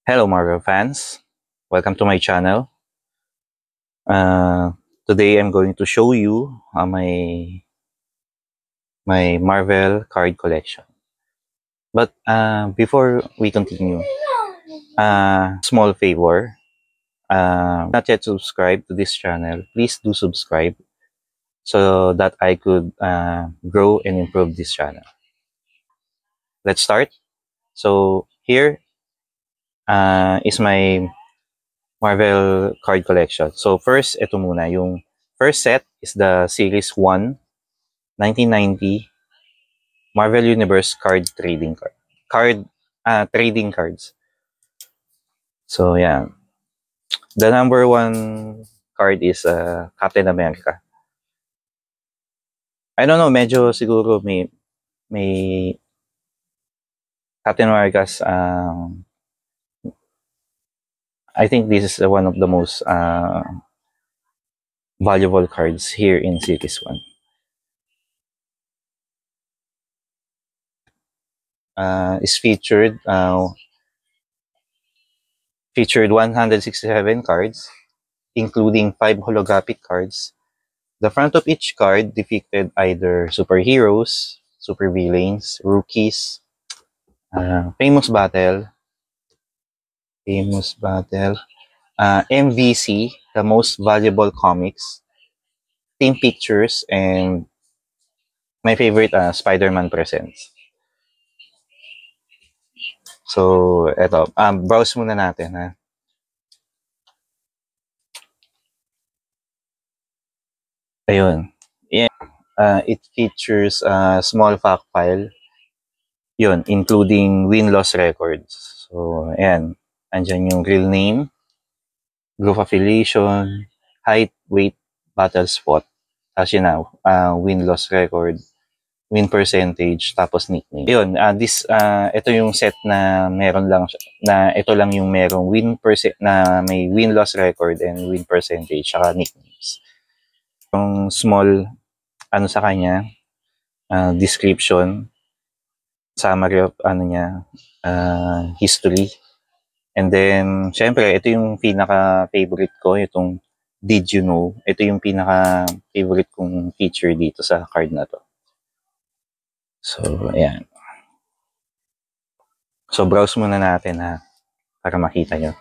Hello Marvel fans, welcome to my channel. Today I'm going to show you my Marvel card collection. But before we continue, small favor, not yet subscribed to this channel, please do subscribe so that I could grow and improve this channel. Let's start. So here is my Marvel card collection. So first, ito muna. Yung first set is the Series 1, 1990 Marvel Universe trading cards. So yeah, the number one card is Captain America. I don't know, medyo siguro may Captain America's I think this is one of the most valuable cards here in Series 1. Is featured 167 cards, including 5 holographic cards. The front of each card depicted either superheroes, supervillains, rookies, famous battle, MVC, the most valuable comics, team pictures, and my favorite, Spider-Man Presents. So, eto, browse muna natin, ha. Ayun. Yeah, it features a small fact file, yun, including win-loss records. So, ayan, andyan yung real name, group affiliation, height, weight, battle spot. Tapos yun na, win-loss record, win percentage, tapos nickname. Yun, ito yung set na meron lang, na ito lang yung merong na may win-loss record and win percentage, saka nicknames. Yung small, sa kanya, description, summary of, history. And then, syempre, ito yung pinaka-favorite ko, itong Did You Know? Ito yung pinaka-favorite kong feature dito sa card na to. So, ayan. So, browse muna natin, ha, para makita nyo.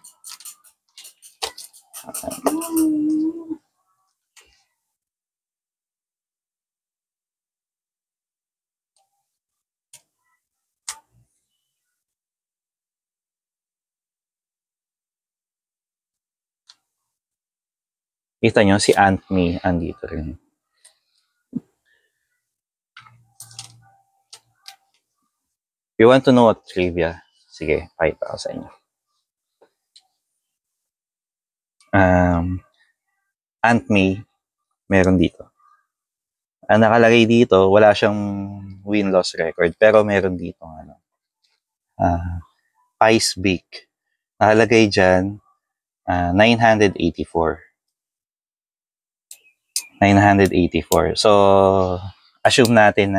Kita nyo, si Aunt May andito rin. If you want to know what trivia, sige, pakita ko sa inyo. Aunt May, meron dito. Ang nakalagay dito, wala siyang win-loss record, pero meron dito, Ice Bake. Nakalagay dyan, 984. 984. So, assume natin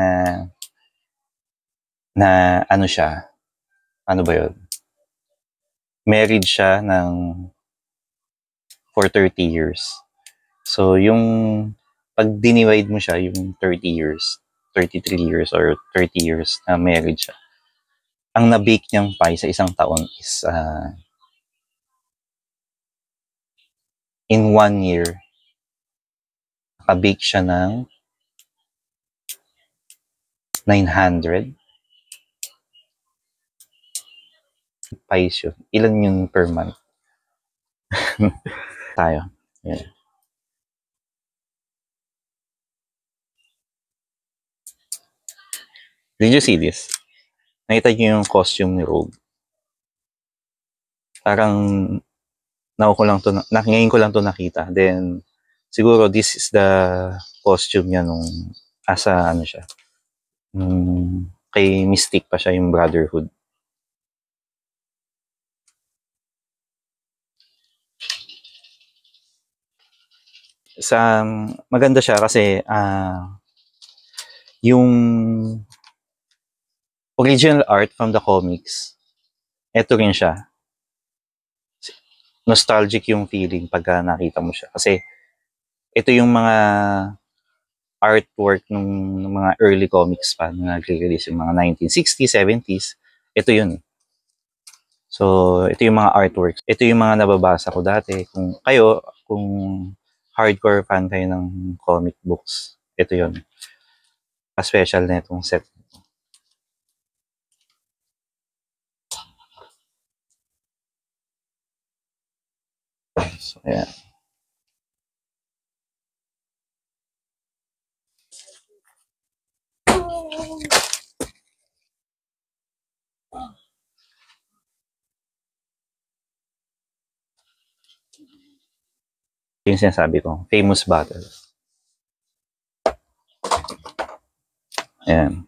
na ano siya, ano ba yun? Married siya for 30 years. So, yung pag dinivide mo siya, yung 30 years, 33 years, or 30 years na married siya, ang na-bake niyang pie sa isang taon is in 1 year, naka-bake siya ng 900 pies yun. Ilan yun per month? Tayo. Yeah. Did you see this? Nakita niyo yung costume ni Rogue? Parang ngayon ko lang to nakita. Then, siguro this is the costume niya nung ano siya. Kay Mystique pa siya, yung Brotherhood. Maganda siya kasi yung original art from the comics, eto rin siya. nostalgic yung feeling pagka nakita mo siya. Kasi ito yung mga artwork ng mga early comics pa na nag-release yung mga 1960s, 70s. Ito yun. So, ito yung mga artworks. Ito yung mga nababasa ko dati. Kung hardcore fan kayo ng comic books, ito yun. Pa-special na itong set. So, ayan. Yung sinasabi ko, famous battle. Ayan.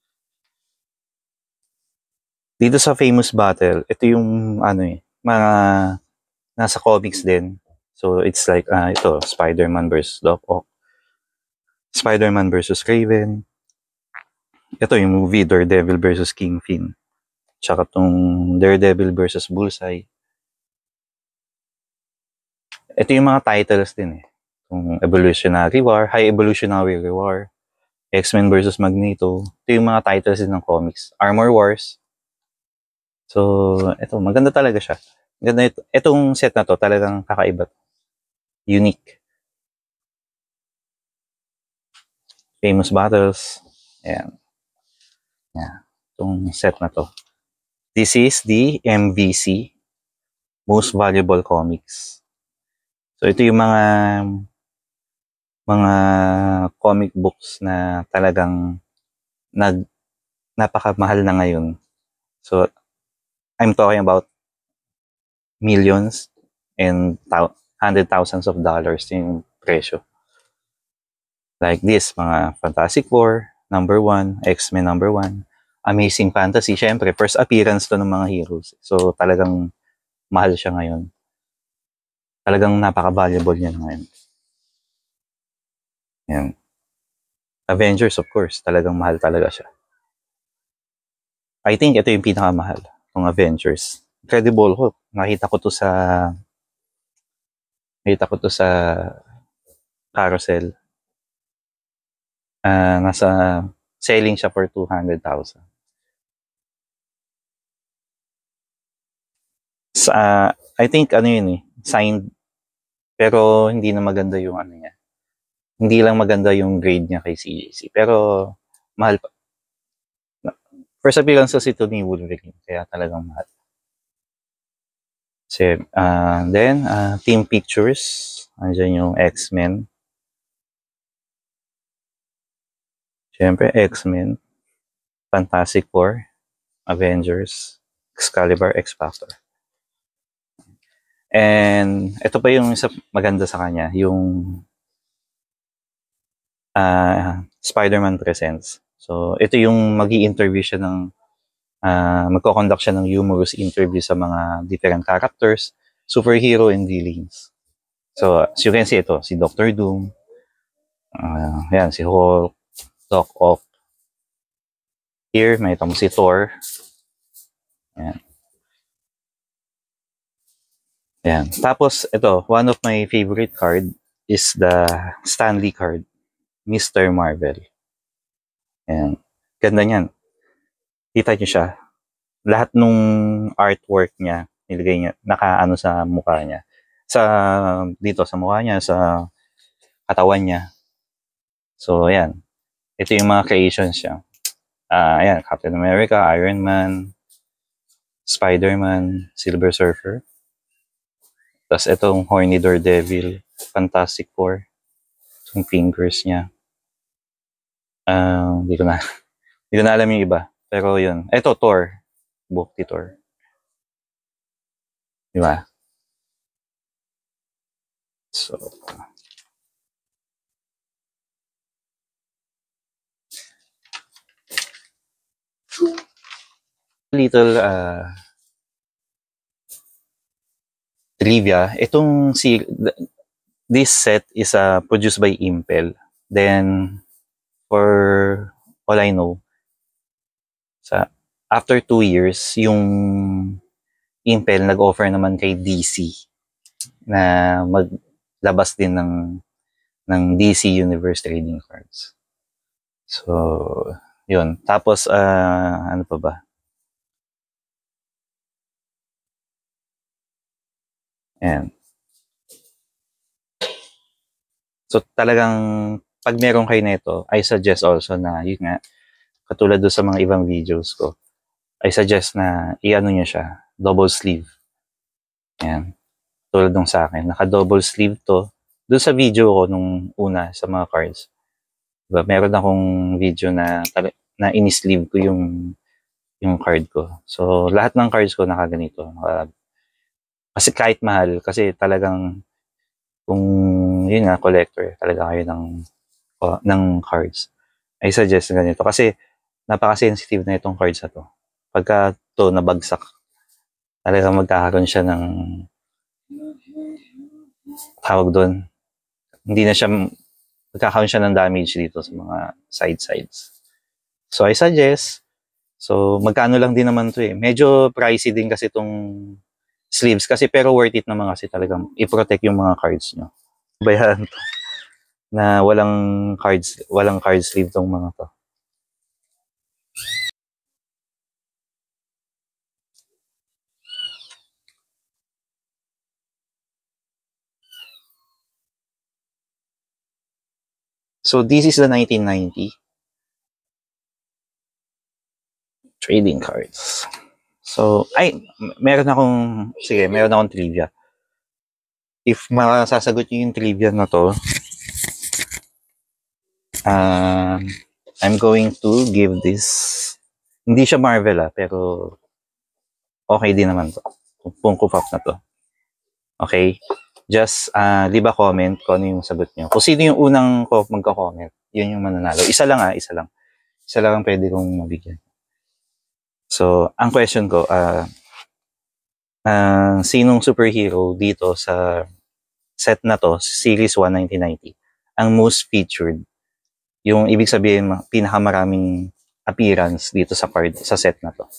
Dito sa famous battle, ito yung mga nasa comics din. So it's like ito, Spider-Man versus Doc Ock. Spider-Man versus Kraven. Ito yung movie, Daredevil versus Kingpin. Tsaka tong Daredevil versus Bullseye. Ito yung mga titles din eh. Yung Evolutionary War, High Evolutionary War, X-Men versus Magneto. Ito yung mga titles din ng comics. Armor Wars. So, ito, maganda talaga siya. Maganda ito. Itong set na to, talagang kakaiba. Unique. Famous battles. Ayan. Ayan. Itong set na to. This is the MVC, Most Valuable Comics. So, ito yung mga comic books na talagang napakamahal na ngayon. So, I'm talking about millions and hundred thousands of dollars yung presyo. Like this, mga Fantastic Four, #1, X-Men #1, Amazing Fantasy, syempre, first appearance to ng mga heroes. So, talagang mahal siya ngayon. Talagang napaka-valuable niya ngayon. Yan. Avengers, of course, talagang mahal talaga siya. I think ito yung pinakamahal, ng Avengers. Incredible Hulk. Nakita ko to sa carousel. Nasa selling siya for 200,000. I think yun signed, pero hindi na maganda yung niya. Hindi lang maganda yung grade niya kay CJC, pero mahal pa. First appearance kasi ito ni Wolverine, kaya talagang mahal. Kasi, then, Team Pictures, andyan yung X-Men. Siyempre, X-Men, Fantastic Four, Avengers, Excalibur, X-Factor. And ito pa yung isa maganda sa kanya, yung Spider-Man Presents. So, ito yung magi-interview siya ng magko-conduct siya ng humorous interview sa mga different characters, superhero, and villains. So, as you can see, ito, si Doctor Doom, yan, si Hulk, Doc Ock. Here, may ito mo si Thor. Yan. Yan. Tapos, ito, one of my favorite card is the Stanley card, Mr. Marvel. Yan. Ganda niyan. Kita niyo siya. Lahat nung artwork niya, nilagay niya, nakaano sa mukha niya. Dito sa mukha niya, sa katawan niya. So, ayan. Ito yung mga creations niya. Ayan, Captain America, Iron Man, Spider-Man, Silver Surfer. Tapos itong Horny Daredevil, Fantastic Four. Itong fingers niya. Hindi ko na alam yung iba. Pero yun. Ito, Thor. Book ni Thor. Di ba? So, little trivia. This set is produced by Impel. Then, for all I know, after 2 years, yung Impel nag-offer naman kay DC na maglabas din ng DC Universe Trading Cards. So, yun. Tapos, ano pa ba? Ayan. So, talagang, pag meron kayo nito, I suggest also na, yun nga, katulad doon sa mga ibang videos ko, I suggest na i-ano nyo siya, double sleeve. Ayan. Tulad nung sa akin, naka-double sleeve to. Doon sa video ko nung una sa mga cards, diba, meron akong video na in-sleeve ko yung card ko. So, lahat ng cards ko nakaganito. Kasi kahit mahal, kasi talagang kung yun nga, collector, talaga kayo ng cards. I suggest na ganito. Kasi napaka-sensitive na itong cards na to. Pagka to nabagsak, talagang magkakaroon siya ng tawag doon. Hindi na siya, magkakaroon siya ng damage dito sa mga sides. So, I suggest, so, magkano lang din naman to eh. Medyo pricey din kasi itong sleeves kasi pero worth it naman kasi talagang i-protect yung mga cards nyo. Bayan to na walang card sleeve tong mga to. So, this is the 1990 trading cards. So, meron akong trivia. If masasagot nyo yung trivia na to, I'm going to give this, hindi siya Marvel pero okay din naman to. Funko Pop na to. Okay? Just leave a comment kung ano yung sagot nyo. Kung sino yung unang magka-comment, yun yung mananalo. Isa lang. Isa lang ang pwede kong mabigyan. So, ang question ko, sinong superhero dito sa set na to, Series 1 1990, ang most featured? Yung ibig sabihin, pinakamaraming appearance dito sa card, sa set na to.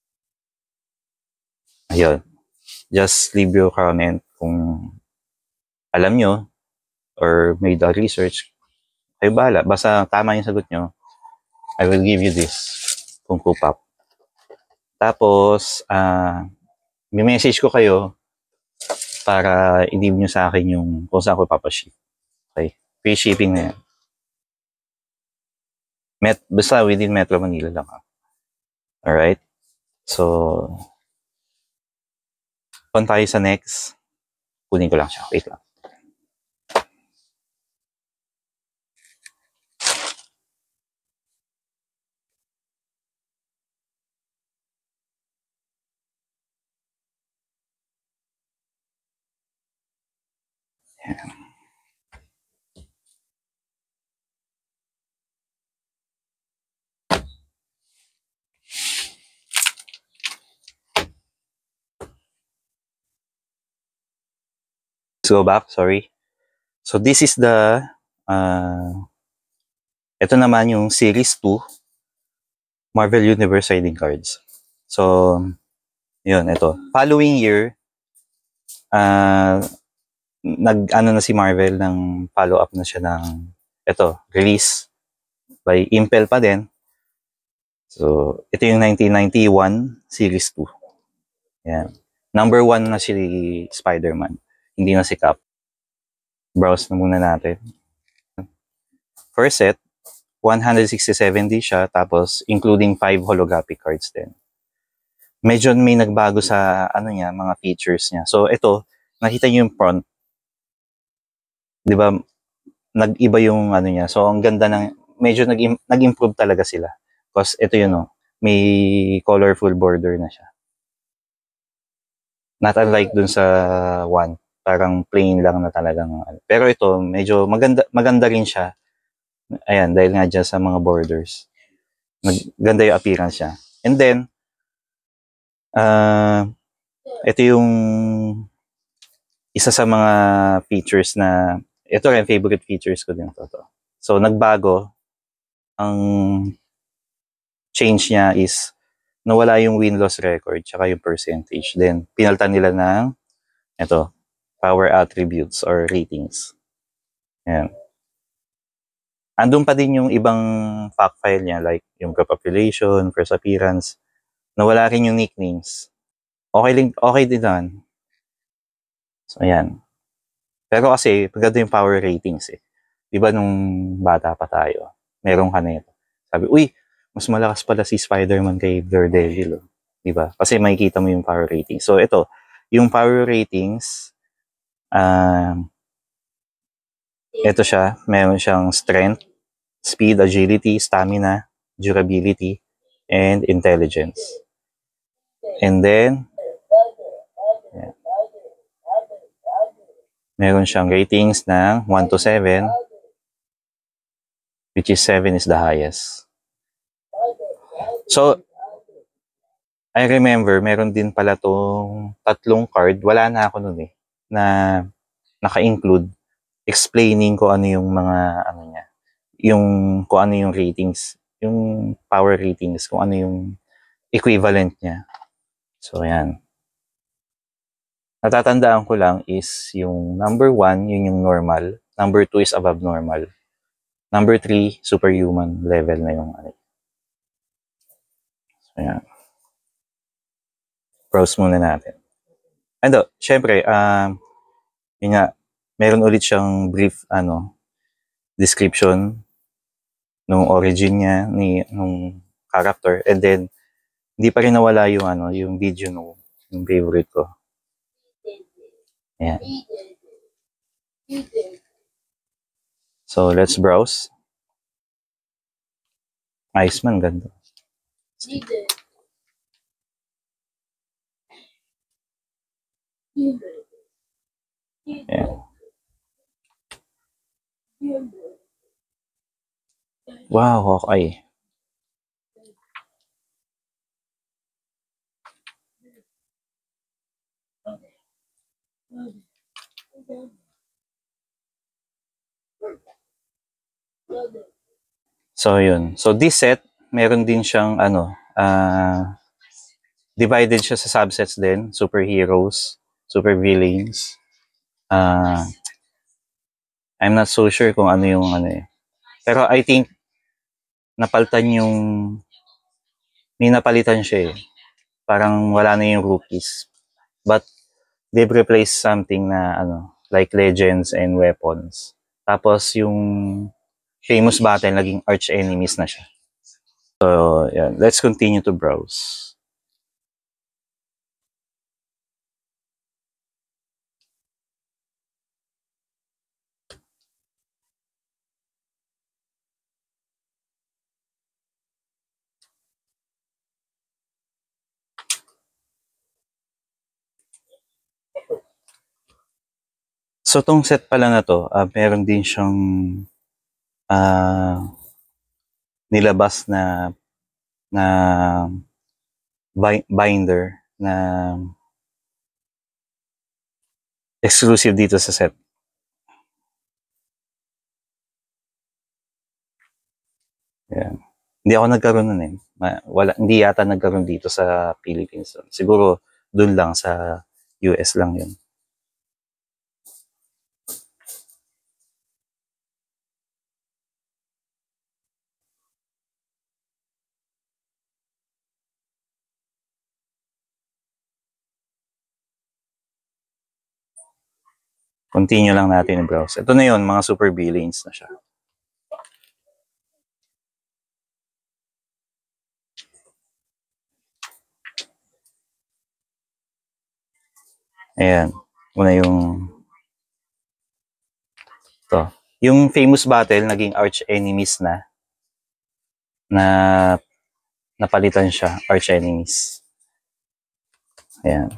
Ayun. Just leave your comment kung alam nyo or made a research. Kayo bahala. Basta tama yung sagot nyo, I will give you this Funko Pop. Tapos, may message ko kayo para i-leave nyo sa akin yung kung saan ko papaship. Okay? Free shipping na yan. Basta within Metro Manila lang. Alright? So, kung tayo sa next, kunin ko lang siya. Wait lang. Ayan. Let's go back. Sorry. So, this is the ito naman yung Series 2 Marvel Universe Trading Cards. So, yun, ito. Following year, nag-ano na si Marvel ng follow-up na siya ng ito, release by Impel pa din. So, ito yung 1991 Series 2. Yan. Number 1 na si Spider-Man. Hindi na si Cap. Browse na muna natin. First set, 167D siya, tapos including 5 holographic cards din. Medyo may nagbago sa mga features niya. So ito, nakita niyo yung front. 'Di ba? Nag-iba yung niya. So ang ganda medyo nag-improve talaga sila. Because ito yun, may colorful border na siya. Not unlike dun sa one, parang plain lang na talagang. Pero ito, medyo maganda rin siya. Ayan, dahil nga dyan sa mga borders. Ganda yung appearance niya. And then, ito yung isa sa mga features na, ito rin, favorite features ko din to. So, nagbago. Ang change niya is, nawala yung win-loss record, tsaka yung percentage. Then, pinaltan nila ng, ito, power attributes or ratings. Ayan. Andun pa din yung ibang fact file niya like yung population, first appearance, nawala rin yung nicknames. Okay din naman. So, ayan. Pero kasi, pagkado yung power ratings eh. Diba nung bata pa tayo, meron ka na ito. Sabi, uy, mas malakas pala si Spider-Man kay Daredevil. Oh. Diba? Kasi makikita mo yung power ratings. So, ito, yung power ratings, ito siya, meron siyang strength, speed, agility, stamina, durability, and intelligence. And then, yeah, meron siyang ratings ng 1 to 7, which is 7 is the highest. So, I remember, meron din pala tong tatlong card, wala na ako nun eh, na naka-include, explaining ko ano yung mga, ano niya, yung, kung ano yung ratings, yung power ratings, kung ano yung equivalent niya. So, ayan. Natatandaan ko lang is yung number 1, yun yung normal. Number 2 is above normal. Number 3, superhuman level na yung ano. So, ayan. Browse muna natin. Ando, syempre, yun nga, meron ulit siyang brief, description nung origin niya, nung character. And then, hindi pa rin nawala yung, yung video nung yung favorite ko. Ayan. So, let's browse. Iceman, ganda. Ayan. Wow, Hawkeye. So, yun. So, this set, meron din siyang, divided siya sa subsets din. Superheroes, supervillains. I'm not so sure kung ano yung eh. Pero I think, napalitan yung, may napalitan siya eh. Parang wala na yung rookies. But, they've replaced something na, like legends and weapons. Tapos, yung famous battle, naging arch enemies na siya. So, yeah, let's continue to browse. So, tong set pala na to, meron din siyang nilabas na binder na exclusive dito sa set. Yan. Hindi ako nagkaroon nun eh. Hindi yata nagkaroon dito sa Philippines. Siguro dun lang sa US lang yun. Continue lang natin i-browse. Ito na yun, mga super villains na siya. Ayan. Una yung ito. Yung famous battle, naging arch enemies na napalitan siya, arch enemies. Ayan.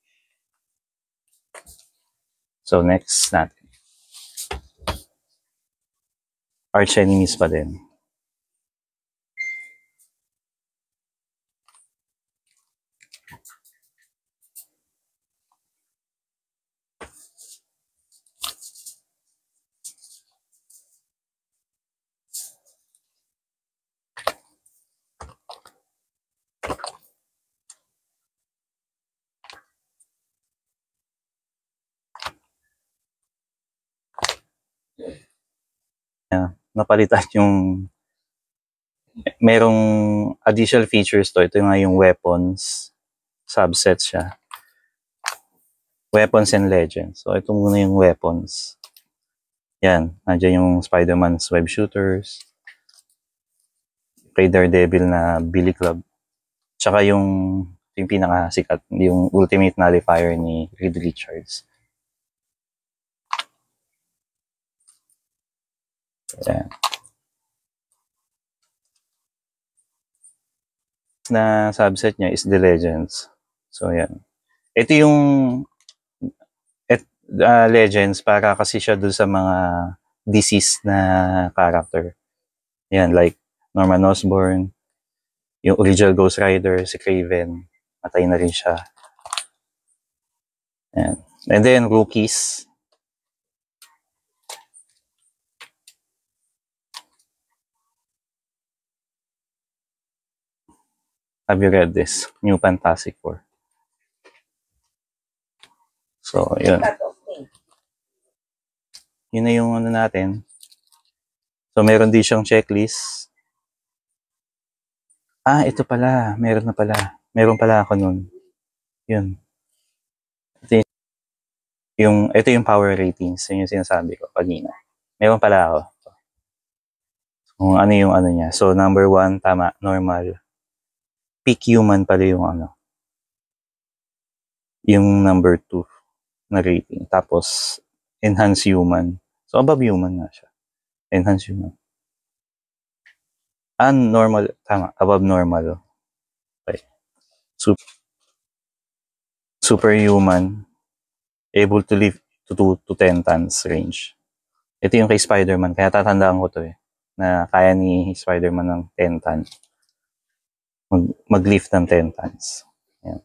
So, next natin. Arch enemies pa din. napalitan yung merong additional features to. Ito nga yung weapons subset siya. Weapons and legends. So ito muna yung weapons. Yan, nandiyan yung Spider-Man's web shooters. Kay Daredevil na Billy Club. Tsaka yung pinakasikat, yung Ultimate Nullifier ni Reed Richards. Yan. Na subset niya is the Legends. So yan. Ito yung Legends para kasi siya dun sa mga deceased na character. Yan, like Norman Osborn, yung original Ghost Rider, si Kraven, matay na rin siya. Yan. And then, rookies. Have you read this? New Fantastic Four. So, yun. Yun na yung ano natin. So, meron din siyang checklist. Ah, ito pala. Meron na pala. Meron pala ako nun. Yun. Ito yung power ratings. Yun yung sinasabi ko kanina. Meron pala ako. Kung ano yung ano niya. So, number 1, tama, normal. Peak human pala yung ano. Yung number 2 na rating. Tapos, enhance human. So, above human na siya. Enhance human. Normal, tama, above normal. Okay. Superhuman. Able to live to 10 tons range. Ito yung kay Spider-Man. Kaya tatandaan ko to na kaya ni Spider-Man ng 10 tons. Mag-lift ng 10 tons. Yan.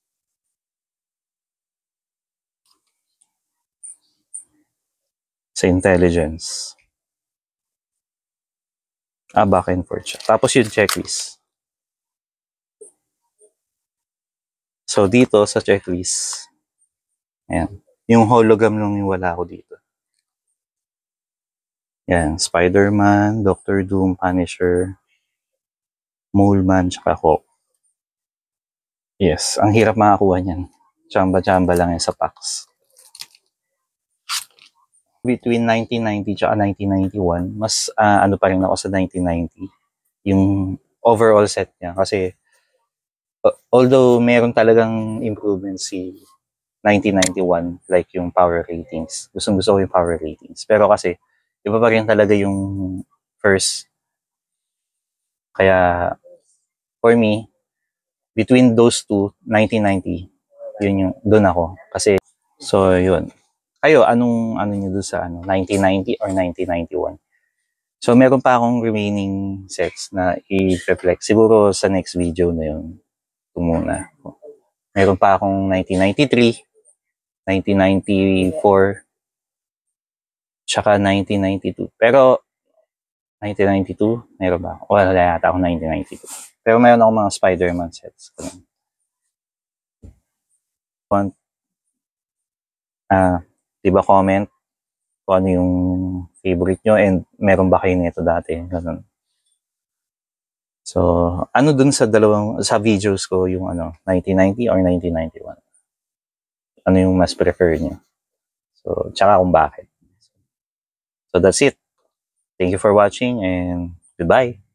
Sa intelligence. Back and forth siya. Tapos yung checklist. So, dito sa checklist, ayan, yung hologram lang yung wala ko dito. Yan, Spider-Man, Doctor Doom, Punisher, Mole Man, tsaka Hulk. Yes, ang hirap makakuha niyan. Chamba-chamba lang yan sa packs. Between 1990 tsaka 1991, mas ano pa rin ako sa 1990. Yung overall set niya. Kasi, although meron talagang improvement si 1991, like yung power ratings. Gustong-gusto ko yung power ratings. Pero kasi, iba pa rin talaga yung first. Kaya, for me, between those two, 1990, yun yung, doon ako. Kasi, so yun. Kayo, anong ano nyo doon sa 1990 or 1991? So, meron pa akong remaining sets na i-reflect. Siguro sa next video na yun. Ito muna. Meron pa akong 1993, 1994, tsaka 1992. Pero, 1992, meron ba? Wala yata ako 1992. Pero meron ako mga Spider-Man sets. Diba comment kung ano yung favorite nyo and meron ba kayo nito dati? Ganun. So, ano dun sa videos ko yung 1990 or 1991? Ano yung mas prefer nyo? So, tsaka kung bakit. So, that's it. Thank you for watching and goodbye.